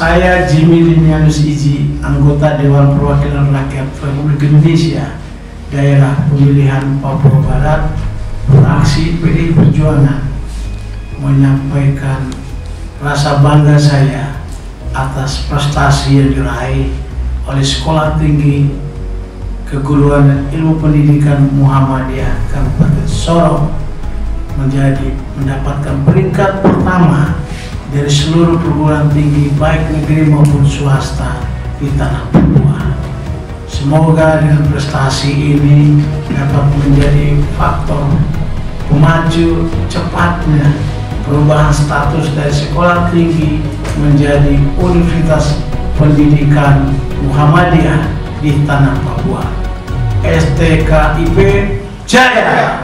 Saya Jimmy Linianus Iji, anggota Dewan Perwakilan Rakyat Republik Indonesia, daerah pemilihan Papua Barat, fraksi PDI Perjuangan, menyampaikan rasa bangga saya atas prestasi yang diraih oleh Sekolah Tinggi Keguruan dan Ilmu Pendidikan Muhammadiyah Kabupaten Sorong mendapatkan peringkat pertama dari seluruh perguruan tinggi baik negeri maupun swasta di tanah Papua. Semoga dengan prestasi ini dapat menjadi faktor pemaju cepatnya perubahan status dari sekolah tinggi menjadi Universitas Pendidikan Muhammadiyah di tanah Papua. STKIP Jaya!